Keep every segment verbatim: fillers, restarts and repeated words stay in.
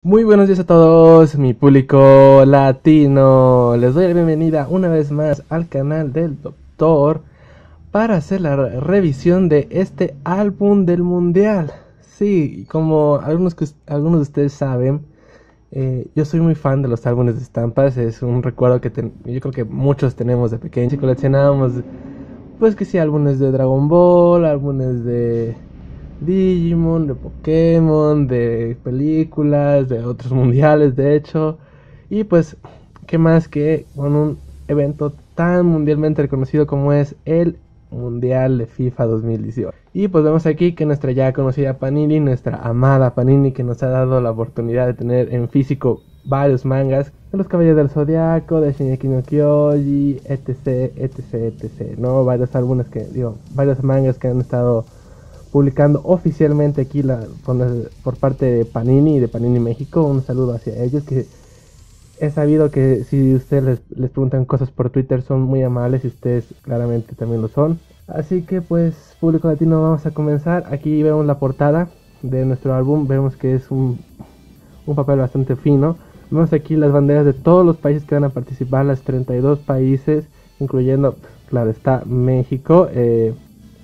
Muy buenos días a todos, mi público latino. Les doy la bienvenida una vez más al canal del Doctor para hacer la re- revisión de este álbum del mundial. Sí, como algunos, que, algunos de ustedes saben, eh, yo soy muy fan de los álbumes de estampas. Es un recuerdo que ten- yo creo que muchos tenemos de pequeños y coleccionábamos, pues que sí, álbumes de Dragon Ball, álbumes de Digimon, de Pokémon, de películas, de otros mundiales, de hecho. Y pues, ¿qué más que con un evento tan mundialmente reconocido como es el Mundial de FIFA dos mil dieciocho? Y pues vemos aquí que nuestra ya conocida Panini, nuestra amada Panini, que nos ha dado la oportunidad de tener en físico varios mangas de los Caballeros del Zodiaco, de Shingeki no Kyoji, etc, etc, etc, ¿no? Varios álbumes que, digo, varios mangas que han estado publicando oficialmente aquí la, por, por parte de Panini y de Panini México. Un saludo hacia ellos, que he sabido que si ustedes les, les preguntan cosas por Twitter son muy amables y ustedes claramente también lo son. Así que pues, público latino, vamos a comenzar. Aquí vemos la portada de nuestro álbum, vemos que es un, un papel bastante fino. Vemos aquí las banderas de todos los países que van a participar, las treinta y dos países, incluyendo, claro está, México, eh,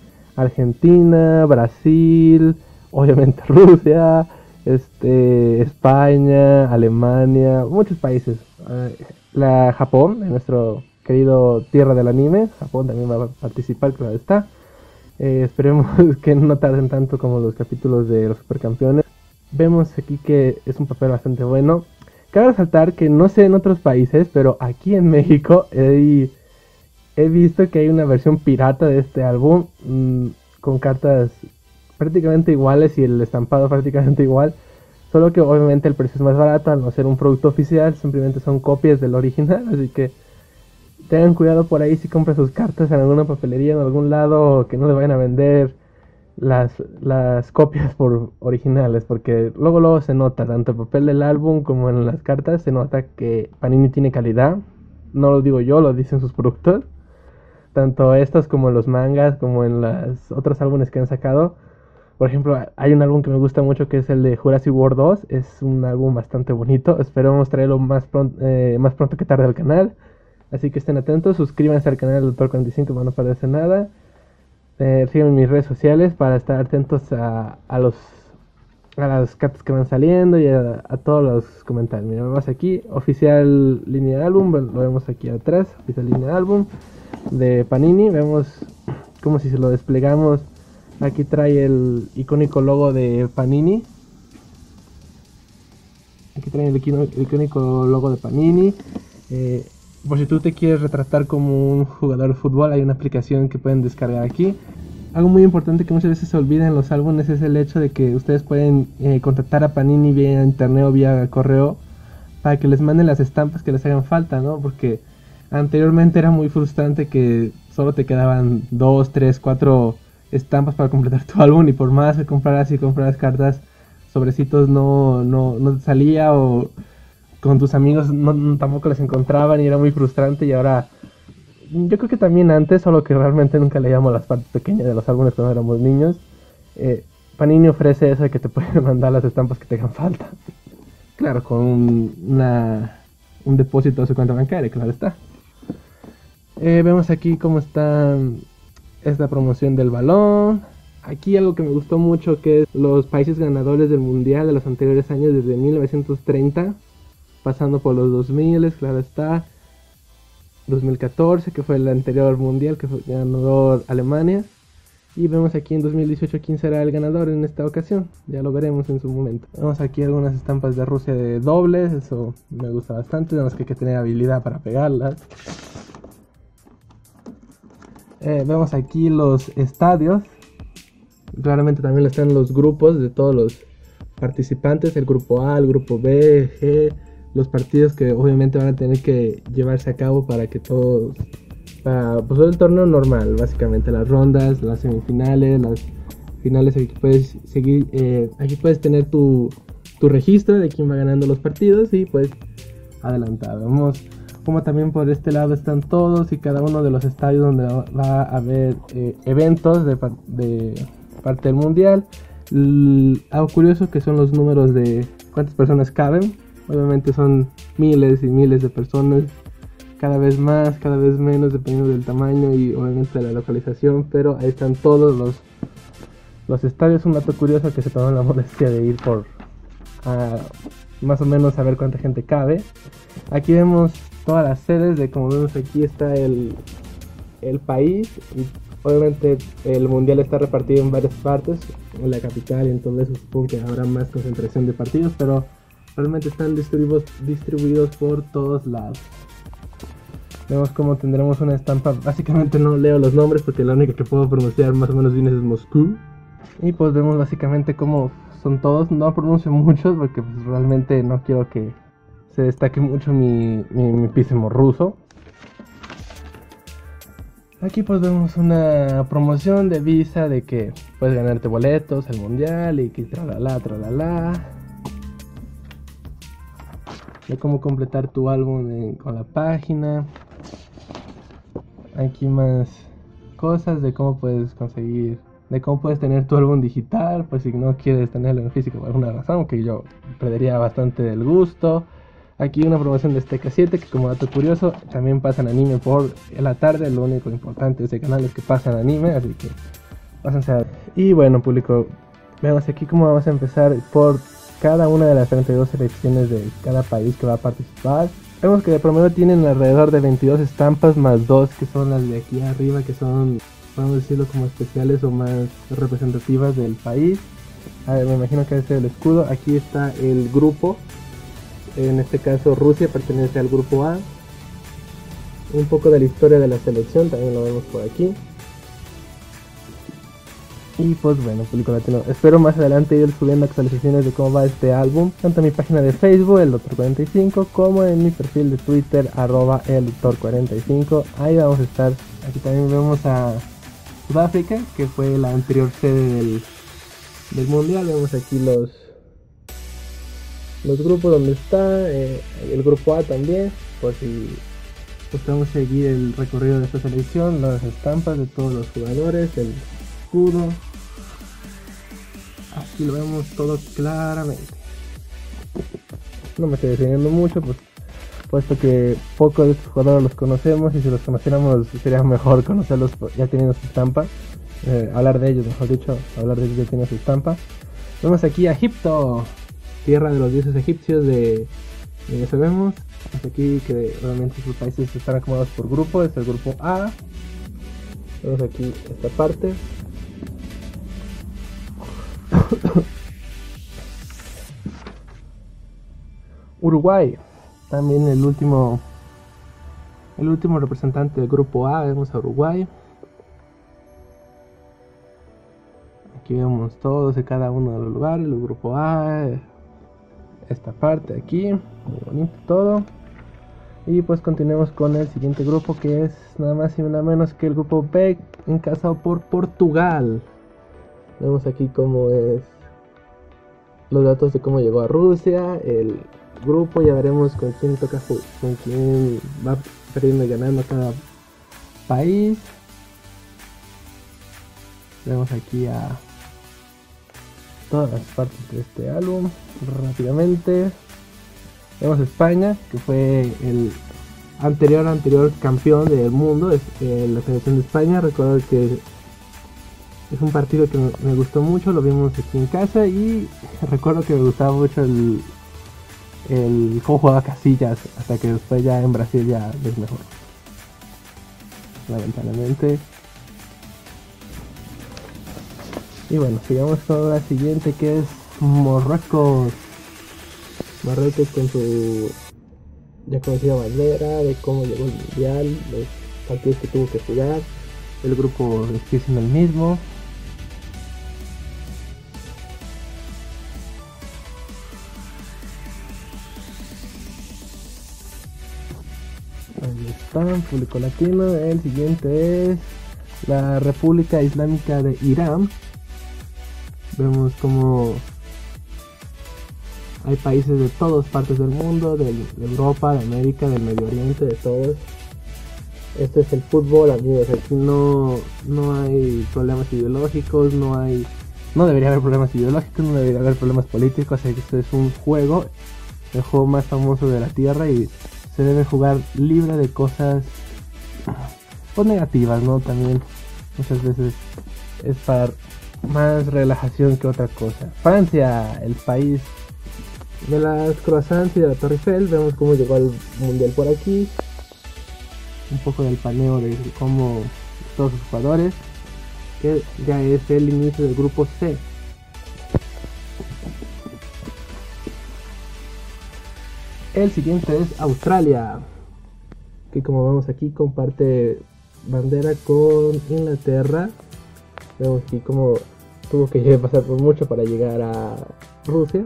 Argentina, Brasil, obviamente Rusia, este, España, Alemania, muchos países. Uh, la Japón, en nuestro querido tierra del anime, Japón también va a participar, claro está. Eh, esperemos que no tarden tanto como los capítulos de los supercampeones. Vemos aquí que es un papel bastante bueno. Cabe resaltar que no sé en otros países, pero aquí en México hay... he visto que hay una versión pirata de este álbum, mmm, con cartas prácticamente iguales y el estampado prácticamente igual, solo que obviamente el precio es más barato al no ser un producto oficial, simplemente son copias del original, así que tengan cuidado por ahí si compran sus cartas en alguna papelería en algún lado, que no les vayan a vender las, las copias por originales, porque luego luego se nota, tanto el papel del álbum como en las cartas, se nota que Panini tiene calidad. No lo digo yo, lo dicen sus productos, tanto estos como en los mangas, como en los otros álbumes que han sacado. Por ejemplo, hay un álbum que me gusta mucho que es el de Jurassic World dos. Es un álbum bastante bonito. Esperemos traerlo más, pron eh, más pronto que tarde al canal. Así que estén atentos, suscríbanse al canal del Doctor cuarenta y cinco para no perderse nada. Eh, síganme en mis redes sociales para estar atentos a, a los a las cartas que van saliendo y a, a todos los comentarios. Mira, vemos aquí, oficial línea de álbum, lo vemos aquí atrás, oficial línea de álbum de Panini. Vemos como si se lo desplegamos. Aquí trae el icónico logo de Panini. Aquí trae el, el icónico logo de Panini. Eh, por si tú te quieres retratar como un jugador de fútbol, hay una aplicación que pueden descargar aquí. Algo muy importante que muchas veces se olvida en los álbumes es el hecho de que ustedes pueden eh, contactar a Panini vía internet o vía correo para que les manden las estampas que les hagan falta, ¿no? Porque anteriormente era muy frustrante que solo te quedaban dos, tres, cuatro estampas para completar tu álbum, y por más que compraras y compraras cartas, sobrecitos no, no, no te salía, o con tus amigos no, no, tampoco les encontraban y era muy frustrante. Y ahora, yo creo que también antes, solo que realmente nunca leíamos las partes pequeñas de los álbumes cuando éramos niños, eh, Panini ofrece eso de que te pueden mandar las estampas que te hagan falta. Claro, con un, una, un depósito de su cuenta bancaria, claro está. Eh, vemos aquí cómo está esta promoción del balón. Aquí algo que me gustó mucho, que es los países ganadores del mundial de los anteriores años, desde mil novecientos treinta, pasando por los dos mil, claro está, dos mil catorce, que fue el anterior mundial, que fue ganador Alemania, y vemos aquí en dos mil dieciocho quién será el ganador en esta ocasión, ya lo veremos en su momento. Vemos aquí algunas estampas de Rusia de dobles, eso me gusta bastante, nada más que hay que tener habilidad para pegarlas. Eh, vemos aquí los estadios, claramente también están los grupos de todos los participantes, el grupo A, el grupo B, G, los partidos que obviamente van a tener que llevarse a cabo para que todos, para pues, el torneo normal, básicamente las rondas, las semifinales, las finales. Aquí puedes seguir, eh, aquí puedes tener tu, tu registro de quién va ganando los partidos y pues adelantar. Vemos como también por este lado están todos y cada uno de los estadios donde va a haber eh, eventos de, de parte del mundial. L algo curioso que son los números de cuántas personas caben. Obviamente son miles y miles de personas, cada vez más, cada vez menos, dependiendo del tamaño y obviamente de la localización, pero ahí están todos los, los estadios. Un dato curioso que se tomaron la molestia de ir por a, más o menos a ver cuánta gente cabe. Aquí vemos todas las sedes, de como vemos aquí está el, el país, y obviamente el mundial está repartido en varias partes, en la capital y en todo eso supongo que habrá más concentración de partidos, pero realmente están distribuidos, distribuidos por todos lados. Vemos como tendremos una estampa, básicamente no leo los nombres porque la única que puedo pronunciar más o menos bien es Moscú. Y pues vemos básicamente cómo son todos, no pronuncio muchos porque pues realmente no quiero que se destaque mucho mi, mi, mi písimo ruso. Aquí pues vemos una promoción de Visa de que puedes ganarte boletos al mundial y que tralala, tralala. De cómo completar tu álbum en, con la página. Aquí más cosas de cómo puedes conseguir, de cómo puedes tener tu álbum digital, pues si no quieres tenerlo en físico por alguna razón, que yo perdería bastante del gusto. Aquí una promoción de Azteca siete, que como dato curioso, también pasan anime por la tarde. Lo único importante de ese canal es que pasan anime, así que pásense a... Y bueno, público, veamos aquí cómo vamos a empezar por cada una de las treinta y dos selecciones de cada país que va a participar. Vemos que de promedio tienen alrededor de veintidós estampas, más dos que son las de aquí arriba, que son, podemos decirlo, como especiales o más representativas del país. A ver, me imagino que debe ser el escudo. Aquí está el grupo. En este caso Rusia pertenece al grupo A. Un poco de la historia de la selección también lo vemos por aquí. Y pues bueno, público latino, espero más adelante ir subiendo actualizaciones de cómo va este álbum, tanto en mi página de Facebook, el Doctor cuarenta y cinco, como en mi perfil de Twitter, arroba el Doctor cuarenta y cinco. Ahí vamos a estar. Aquí también vemos a Sudáfrica, que fue la anterior sede del, del mundial. Vemos aquí los los grupos donde está, eh, el grupo A también, por si pues vamos a seguir el recorrido de esta selección, las estampas de todos los jugadores, el escudo. Aquí lo vemos todo claramente. No me estoy definiendo mucho, pues puesto que pocos de estos jugadores los conocemos, y si los conociéramos sería mejor conocerlos ya teniendo su estampa, eh, hablar de ellos, mejor dicho, hablar de ellos ya teniendo su estampa. Vemos aquí a Egipto, tierra de los dioses egipcios, de, de eso vemos. Vemos aquí que realmente sus países están acomodados por grupo, es el grupo A. Vemos aquí esta parte. Uruguay, también el último el último representante del grupo A. Vemos a Uruguay. Aquí vemos todos de cada uno de los lugares, el grupo A, esta parte de aquí, muy bonito todo. Y pues continuemos con el siguiente grupo, que es nada más y nada menos que el grupo B, encabezado por Portugal. Vemos aquí cómo es los datos de cómo llegó a Rusia, el grupo, ya veremos con quién toca, con quién va perdiendo y ganando cada país. Vemos aquí a todas las partes de este álbum rápidamente. Vemos a España, que fue el anterior anterior campeón del mundo, es eh, la selección de España. Recuerdo que es un partido que me, me gustó mucho, lo vimos aquí en casa, y recuerdo que me gustaba mucho el, el cómo jugaba Casillas, hasta que después ya en Brasil ya es mejor, lamentablemente. Y bueno, sigamos con la siguiente, que es Marruecos. Marruecos con su ya conocida bandera, de cómo llegó el mundial, los partidos que tuvo que jugar. El grupo sigue siendo el mismo. Ahí está, público latino. El siguiente es la República Islámica de Irán. Vemos como hay países de todas partes del mundo, de, de Europa, de América, del Medio Oriente, de todos. Este es el fútbol, amigos. Aquí no, no hay problemas ideológicos, no hay no debería haber problemas ideológicos, no debería haber problemas políticos, así que esto es un juego, el juego más famoso de la Tierra, y se debe jugar libre de cosas pues negativas, ¿no? También muchas veces es para más relajación que otra cosa. Francia, el país de las croissants y de la Torre Eiffel. Vemos cómo llegó al mundial por aquí, un poco del paneo de cómo todos sus jugadores, que ya es el inicio del grupo C. El siguiente es Australia, que como vemos aquí comparte bandera con Inglaterra. Vemos aquí como tuvo que pasar por mucho para llegar a Rusia.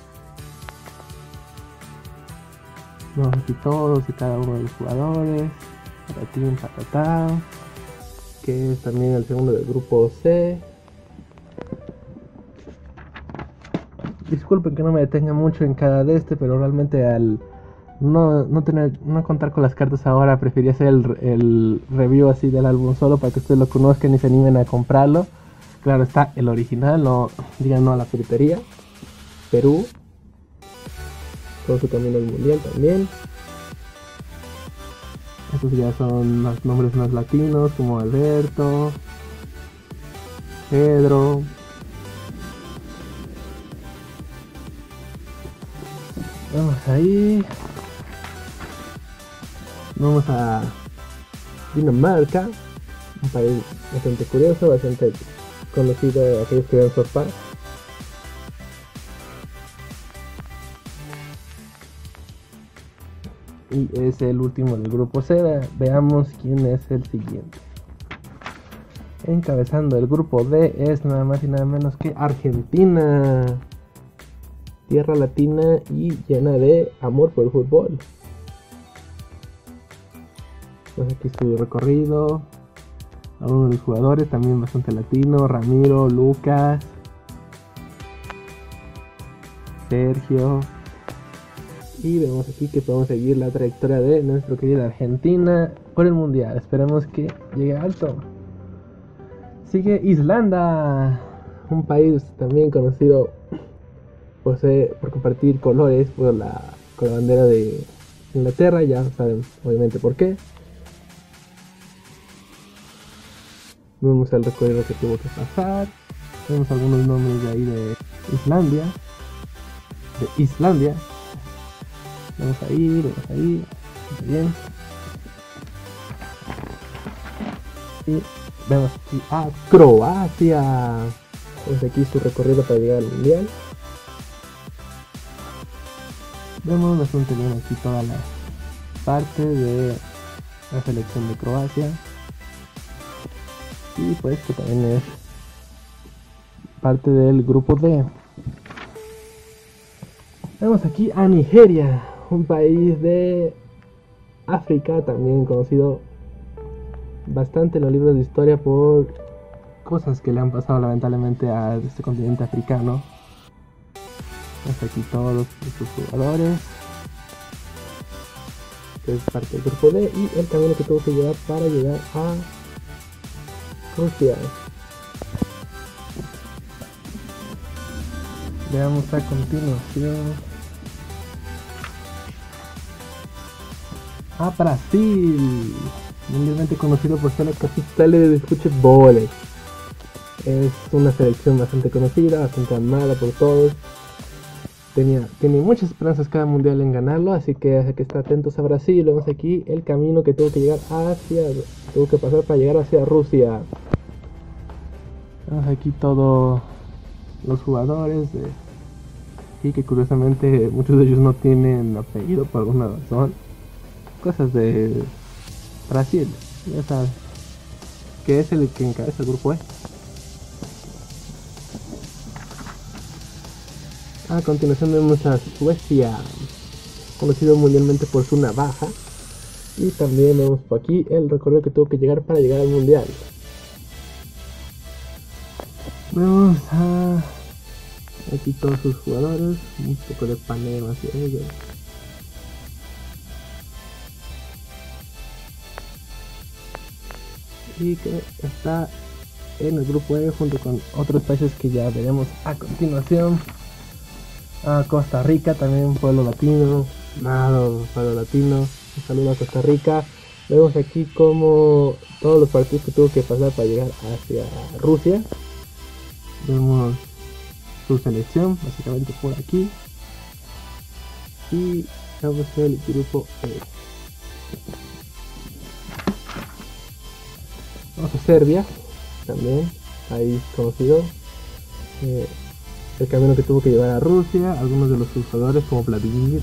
Vemos aquí todos y cada uno de los jugadores, patatín, patatá, que es también el segundo del grupo C. Disculpen que no me detenga mucho en cada de este, pero realmente al no, no tener, no contar con las cartas ahora, preferí hacer el, el review así del álbum solo para que ustedes lo conozcan y se animen a comprarlo. Claro está, el original, no digan no a la frutería. Perú, con su camino al mundial también. Estos ya son los nombres más latinos, como Alberto, Pedro. Vamos ahí. Vamos a Dinamarca, un país bastante curioso, bastante conocido de aquellos que ven surfar. Y es el último del grupo C. Veamos quién es el siguiente. Encabezando el grupo D es nada más y nada menos que Argentina. Tierra latina y llena de amor por el fútbol. Pues aquí su recorrido. Algunos de los jugadores también bastante latino. Ramiro, Lucas, Sergio. Y vemos aquí que podemos seguir la trayectoria de nuestra querida Argentina por el mundial. Esperemos que llegue alto. Sigue Islanda, un país también conocido posee por compartir colores por la, con la bandera de Inglaterra. Ya saben obviamente por qué. Vemos el recorrido que tuvo que pasar. Vemos algunos nombres de ahí de Islandia. De Islandia. Vamos ahí, vamos ahí. Muy bien. Y vemos aquí a Croacia. Vemos aquí su recorrido para llegar al mundial. Vemos bastante bien aquí toda la parte de la selección de Croacia. Y pues que también es parte del grupo D. Vemos aquí a Nigeria, un país de África, también conocido bastante en los libros de historia por cosas que le han pasado lamentablemente a este continente africano. Hasta aquí todos sus jugadores, que es parte del grupo D, y el camino que tuvo que llevar para llegar a Rusia. Veamos a continuación a Brasil, mundialmente conocido por ser la capital del fútbol. Es una selección bastante conocida, bastante amada por todos. Tenía, tiene muchas esperanzas cada mundial en ganarlo, así que hay que estar atentos a Brasil. Vemos aquí el camino que tuvo que llegar hacia, tuvo que pasar para llegar hacia Rusia. Vemos aquí todos los jugadores de aquí, que curiosamente muchos de ellos no tienen apellido por alguna razón. Cosas de Brasil, ya sabes, que es el que encabeza el grupo E. A continuación vemos a Suecia, conocido mundialmente por su navaja. Y también vemos por aquí el recorrido que tuvo que llegar para llegar al mundial. Vemos a aquí todos sus jugadores, un poco de paneo hacia ellos. Y que está en el grupo E junto con otros países que ya veremos a continuación. A Costa Rica, también pueblo latino, nada, pueblo latino, un saludo a Costa Rica. Vemos aquí como todos los partidos que tuvo que pasar para llegar hacia Rusia. Vemos su selección, básicamente por aquí. Y vamos a el grupo E. Vamos a Serbia, también, país conocido. Eh, el camino que tuvo que llevar a Rusia, algunos de los jugadores como Vladimir.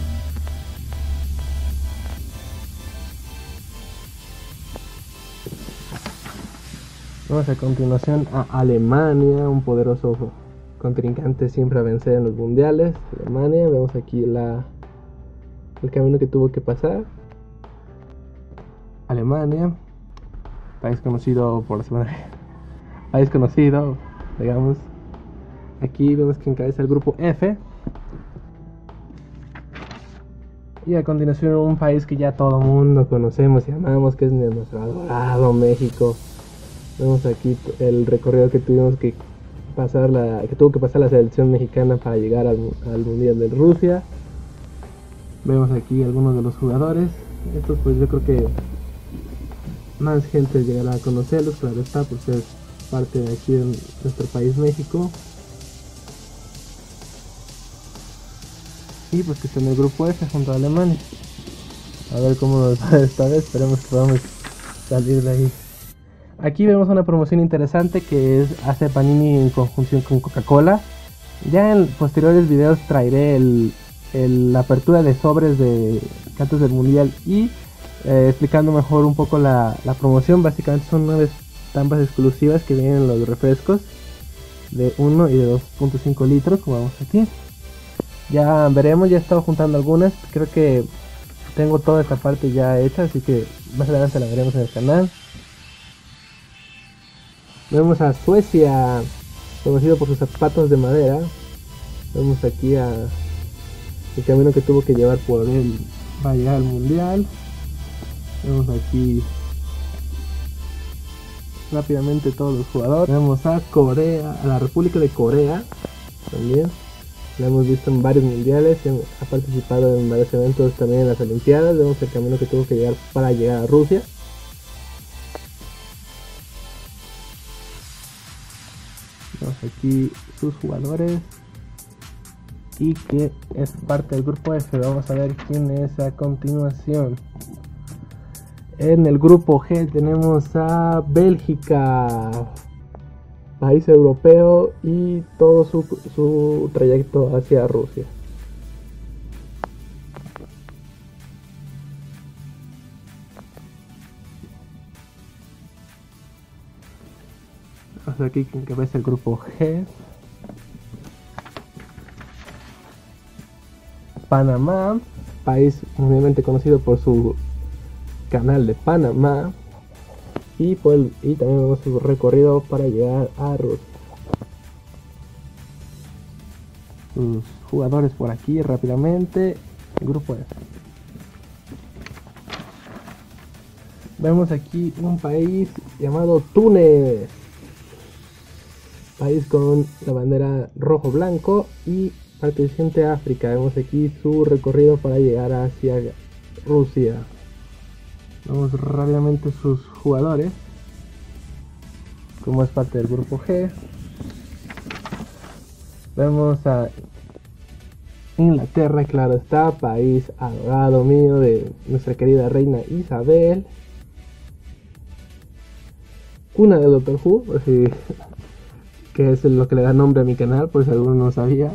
Vamos a continuación a Alemania, un poderoso contrincante siempre a vencer en los mundiales. Alemania, vemos aquí la, el camino que tuvo que pasar. Alemania, país conocido por la semana, país conocido, digamos. Aquí vemos que encabeza el grupo F. Y a continuación un país que ya todo mundo conocemos y amamos, que es nuestro adorado México. Vemos aquí el recorrido que tuvimos que pasar, la, que tuvo que pasar la selección mexicana para llegar al, al Mundial de Rusia. Vemos aquí algunos de los jugadores. Estos pues yo creo que más gente llegará a conocerlos, claro está, por ser parte de aquí de nuestro país México. Y pues que está en el grupo F junto a Alemania. A ver cómo nos va esta vez, esperemos que podamos salir de ahí. Aquí vemos una promoción interesante que es hace Panini en conjunción con Coca-Cola. Ya en posteriores videos traeré el, el, la apertura de sobres de cartas del mundial y eh, explicando mejor un poco la, la promoción. Básicamente son nueve estampas exclusivas que vienen en los refrescos de uno y de dos punto cinco litros, como vemos aquí. Ya veremos, ya he estado juntando algunas, creo que tengo toda esta parte ya hecha, así que más adelante la veremos en el canal. Vemos a Suecia, conocido por sus zapatos de madera. Vemos aquí a el camino que tuvo que llevar por él para llegar al mundial. Vemos aquí rápidamente todos los jugadores. Vemos a Corea, a la República de Corea también. La hemos visto en varios mundiales, ha participado en varios eventos también en las Olimpiadas. Vemos el camino que tuvo que llegar para llegar a Rusia. Vemos aquí sus jugadores y que es parte del grupo F. Vamos a ver quién es a continuación. En el grupo G tenemos a Bélgica, país europeo, y todo su, su trayecto hacia Rusia. Vamos aquí que encabeza el grupo G. Panamá, país mundialmente conocido por su canal de Panamá. Y, por el, y también vemos su recorrido para llegar a Rusia. Sus jugadores por aquí rápidamente. El grupo F. Vemos aquí un país llamado Túnez. País con la bandera rojo-blanco y perteneciente a África. Vemos aquí su recorrido para llegar hacia Rusia. Vemos rápidamente sus jugadores, como es parte del grupo G. Vemos a Inglaterra, claro está, país adorado mío de nuestra querida reina Isabel, cuna del Doctor Who, por si, que es lo que le da nombre a mi canal, por si alguno no sabía.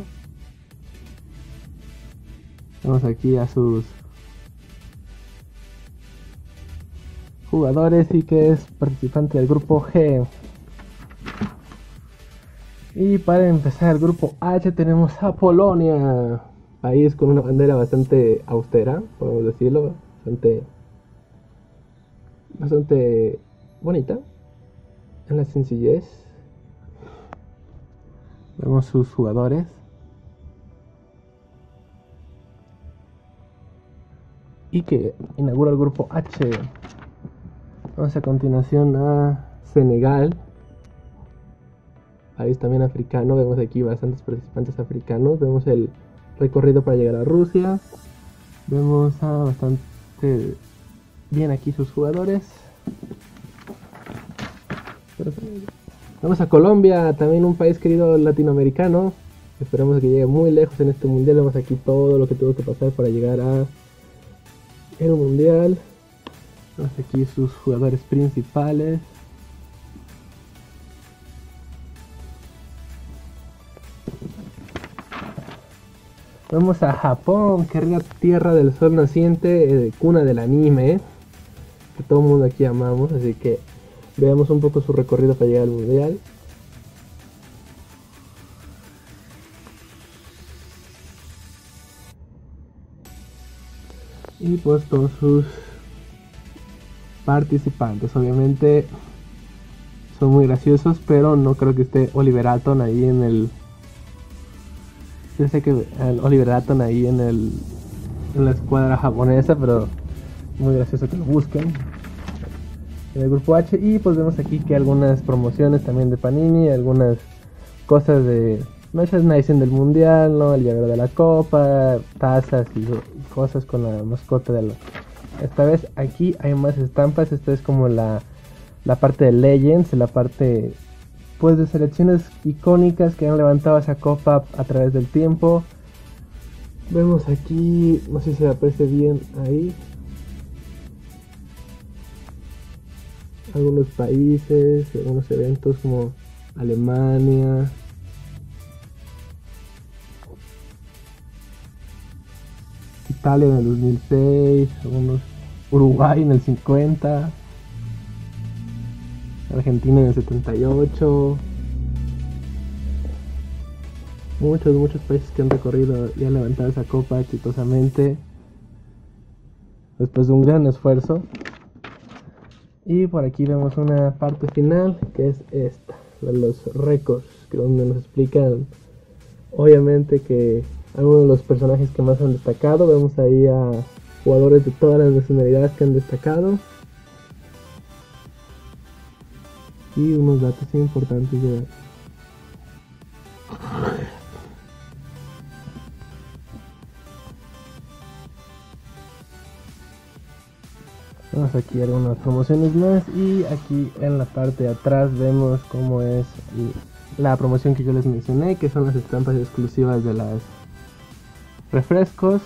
Vemos aquí a sus jugadores y que es participante del grupo G. Y para empezar el grupo H tenemos a Polonia, país con una bandera bastante austera, podemos decirlo, bastante bastante bonita en la sencillez. Vemos sus jugadores y que inaugura el grupo H. Vamos a continuación a Senegal, país también africano. Vemos aquí bastantes participantes africanos. Vemos el recorrido para llegar a Rusia. Vemos a bastante bien aquí sus jugadores. Vamos a Colombia, también un país querido latinoamericano. Esperamos que llegue muy lejos en este mundial. Vemos aquí todo lo que tuvo que pasar para llegar a el mundial. Vemos aquí sus jugadores principales. Vamos a Japón, querida tierra del sol naciente, eh, cuna del anime, eh, que todo el mundo aquí amamos, así que veamos un poco su recorrido para llegar al mundial. Y pues todos sus participantes, obviamente son muy graciosos, pero no creo que esté Oliver Atom ahí en el... Yo sé que Oliver Atom ahí en el en la escuadra japonesa, pero muy gracioso que lo busquen en el grupo H. Y pues vemos aquí que algunas promociones también de Panini, algunas cosas de merchandising del mundial, ¿no? El llavero de la copa, tazas y cosas con la mascota de la... Esta vez aquí hay más estampas. Esta es como la, la parte de Legends, la parte pues de selecciones icónicas que han levantado esa copa a través del tiempo. Vemos aquí, no sé si se aprecia bien ahí, algunos países, algunos eventos como Alemania, Italia en el dos mil seis, algunos Uruguay en el cincuenta, Argentina en el setenta y ocho. Muchos, muchos países que han recorrido y han levantado esa copa exitosamente después de un gran esfuerzo. Y por aquí vemos una parte final que es esta, los récords, que donde nos explican obviamente que algunos de los personajes que más han destacado. Vemos ahí a jugadores de todas las nacionalidades que han destacado. Y unos datos importantes de ver. Vamos aquí algunas promociones más. Y aquí en la parte de atrás vemos cómo es la promoción que yo les mencioné, que son las estampas exclusivas de las refrescos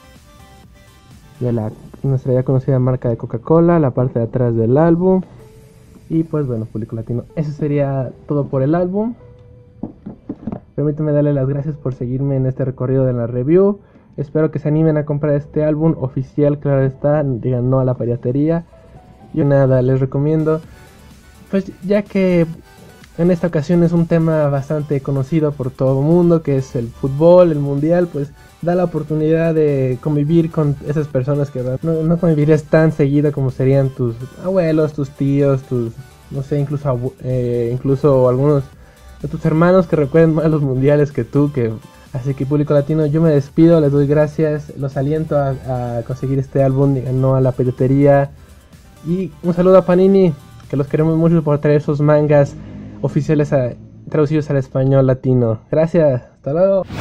de la nuestra ya conocida marca de Coca-Cola. La parte de atrás del álbum. Y pues bueno, público latino, eso sería todo por el álbum. Permítanme darle las gracias por seguirme en este recorrido de la review. Espero que se animen a comprar este álbum oficial, claro está, digan no a la piratería. Yo nada, les recomiendo, pues ya que en esta ocasión es un tema bastante conocido por todo el mundo, que es el fútbol, el mundial, pues da la oportunidad de convivir con esas personas que no, no convivirías tan seguido como serían tus abuelos, tus tíos, tus, no sé, incluso, eh, incluso algunos de tus hermanos que recuerden más los mundiales que tú. Que así que público latino, yo me despido, les doy gracias, los aliento a, a conseguir este álbum, digan no a la piratería. Y un saludo a Panini, que los queremos mucho por traer esos mangas oficiales a, traducidos al español latino. Gracias, hasta luego.